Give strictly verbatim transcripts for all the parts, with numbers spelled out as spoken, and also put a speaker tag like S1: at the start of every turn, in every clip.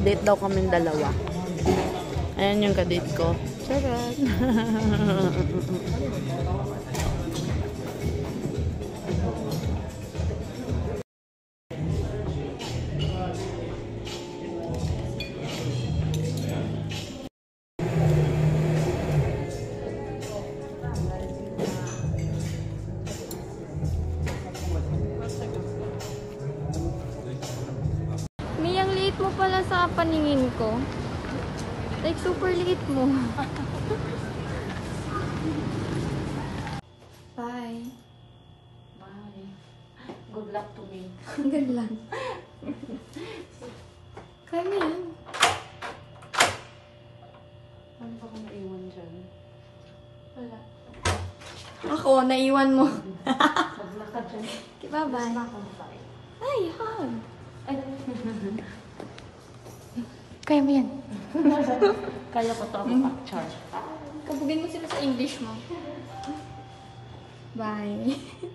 S1: Mag-date daw kaming dalawa. Ayan yung kadate ko. Charot.
S2: Miyang liit mo pala sa paningin ko. Like, super liit mo. Bye.
S1: Bye. Good luck to me.
S2: Good luck. Kaya mo yan.
S1: Ano ba kung naiwan dyan?
S2: Wala. Ako, naiwan mo.
S1: Maglakad dyan.
S2: Okay, bye-bye. Ay, hug. Kaya mo yan.
S1: Kaya ko to ako picture.
S2: Kabugin mo sila sa English mo. Bye.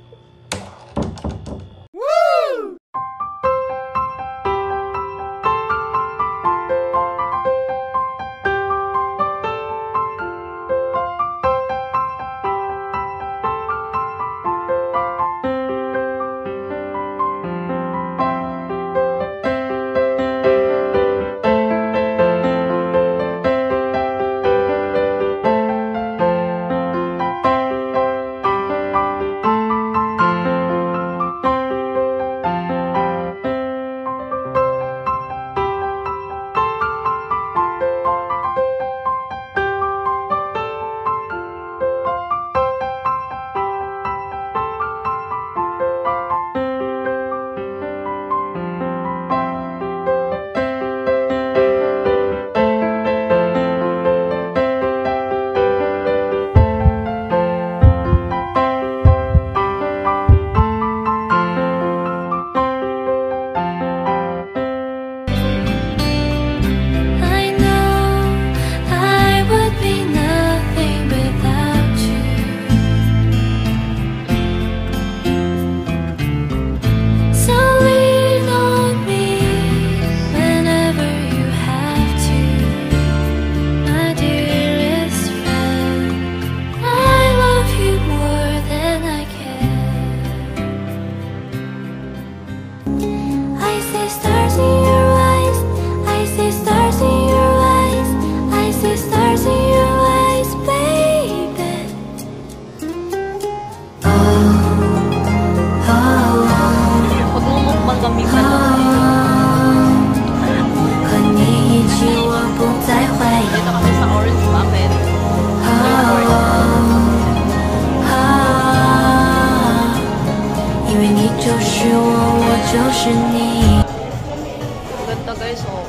S1: Ganda guys, oh.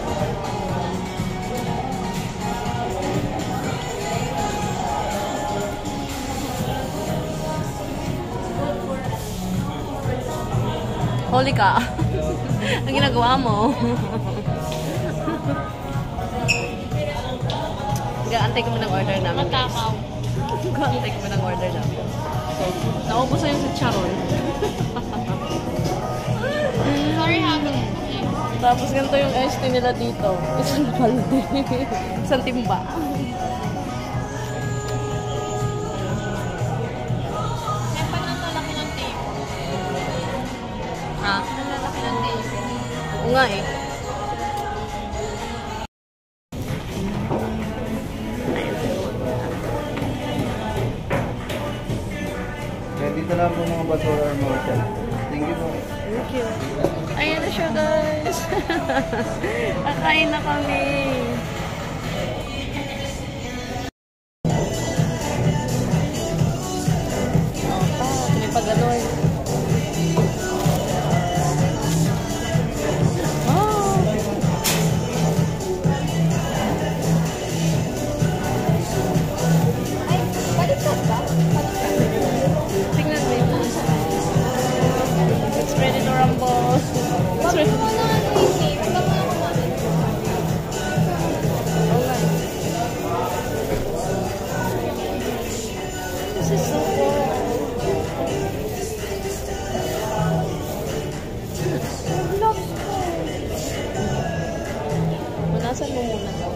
S1: Holy ka. Ang ginagawa mo. Antay ko mo ng order namin.
S2: Matakaw.
S1: Antay ko mo ng order namin. Naubos na yung sa charon.
S2: Sorry, habi.
S1: Tapos ganito yung iced tea nila dito. Isang palde. Isang timba.
S2: Kaya pa lang lalaki ng tape.
S1: Ha?
S2: Ang lalaki ng tape.
S1: Oo nga eh.
S3: Dito lang po mga basura or mga chat. Thank you po.
S1: Thank you. Ayan na siya guys. Kakain na kami. Oh, pa. May pag-anoy. Oh.
S2: Ay, baliktad ba?
S1: Tingnan mo yun. It's ready to rumble. It's ready.
S2: Wag mo na ano yung tape. Wag mo na kumain.
S1: Punasan mo muna daw.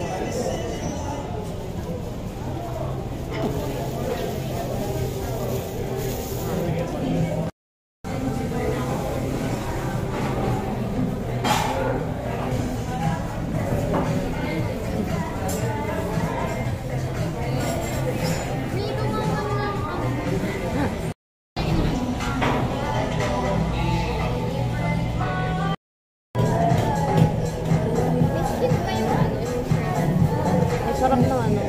S1: Sarap na ano.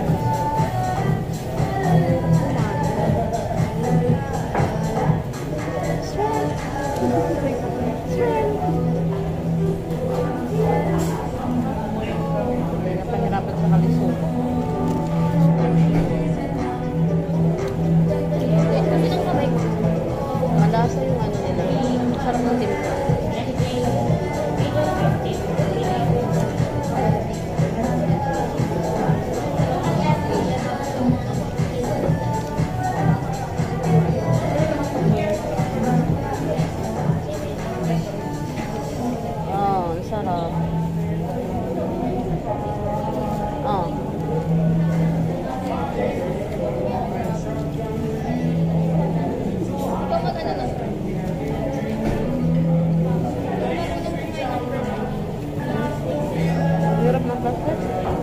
S1: Napahirapan sa kalisod. Malasa yung ano nila. Sarap ng timpla. Sarap. Oh.
S2: Ikaw magana na.
S1: Hirap ng basket.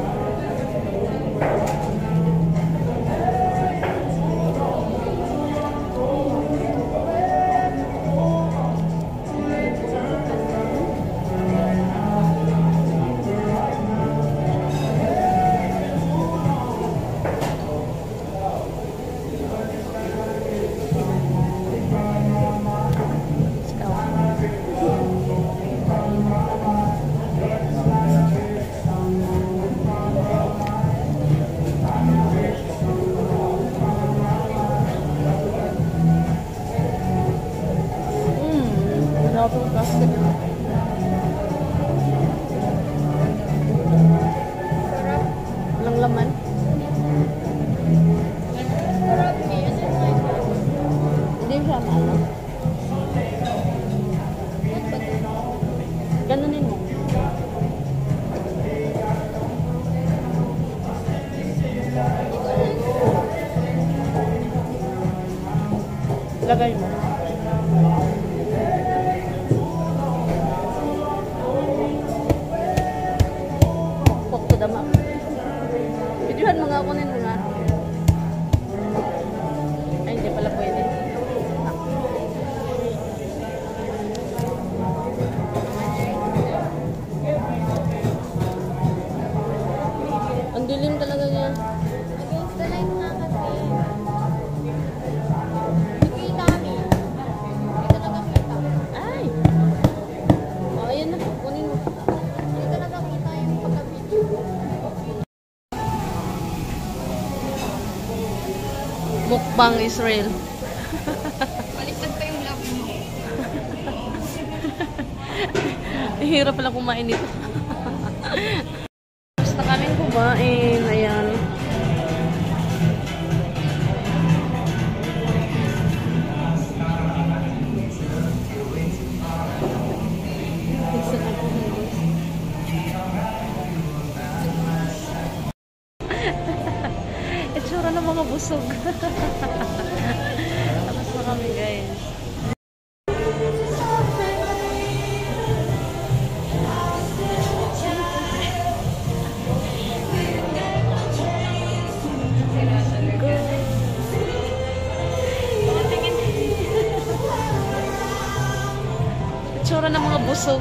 S1: Double plastic. Walang laman. Hindi siya maano. Ganunin mo. Lagay mo. Dama. Videohan mo nga, kunin mo nga. Ay, hindi pala pwede. Ang dilim talaga niya.
S2: Against the light nga kasi. Hindi kami. Hindi talaga kita.
S1: Ay! O, ayan na. Kunin mo.
S2: Hindi talaga kita yung pagka-video.
S1: Mukbang Israel.
S2: Baliktad pa yung love mo.
S1: Hirap pala kumain nito. Basta kami kumain. Ayan. Itsura ng mga busog. Tapos na kami, guys. Itsura ng mga busog.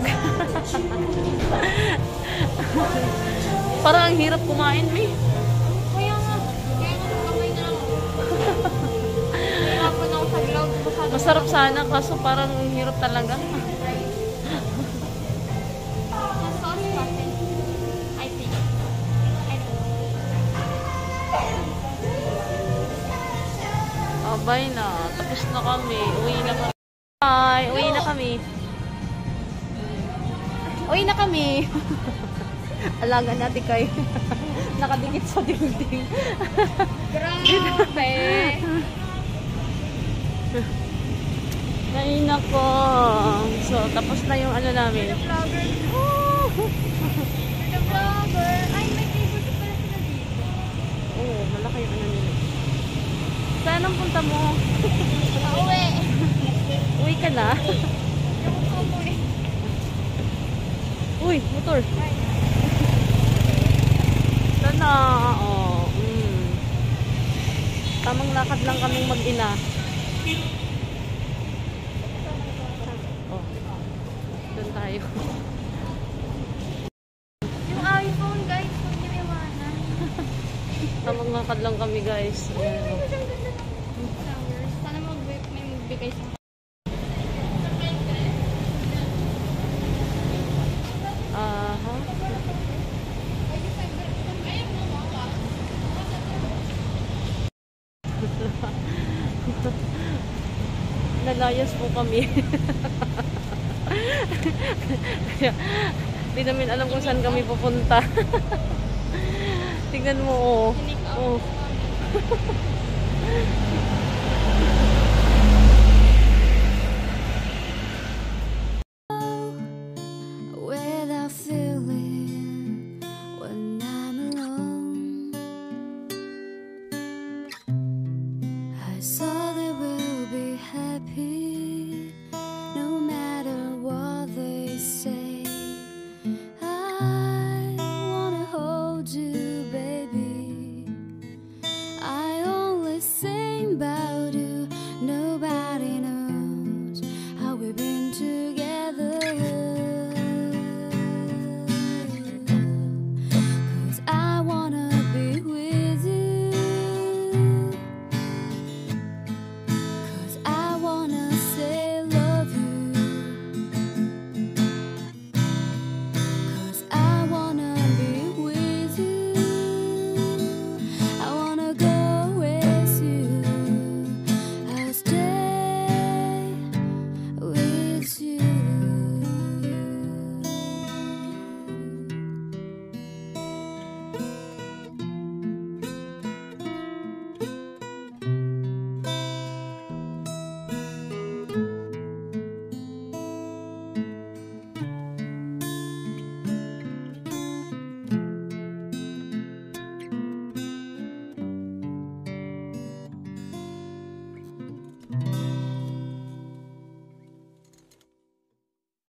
S1: Parang ang hirap kumain, May.
S2: Kaya nga. Kaya nga kamay na lang. Hirapan ako sa vlog.
S1: Masarap sana, kaso parang ang hirap talaga.
S2: Sauce kasi. I think. I don't know.
S1: Abay na. Tapos na kami. Uwi na kami. Bye! Uwi na kami. Uwi na kami. Alaga natin kayo. Nakadikit sa dingding.
S2: Grabe!
S1: Ay nako. So, tapos na yung ano namin.
S2: Vlogger. Oh! The vlog!
S1: mo?
S2: Pauwi.
S1: Uwi ka na? Uy, motor. Sana, oh. Mm. Tamang lakad lang kaming mag-ina. Oh. Doon tayo.
S2: Yung iPhone, guys, huwag niyo iwanan.
S1: Tamang lakad lang kami, guys. Ayan, oh.
S2: Flowers. Sana mag- may magbigay sa
S1: Aha. Nalayas po kami. Kaya, di namin alam kung saan kami pupunta. Tingnan mo, oh. Oh.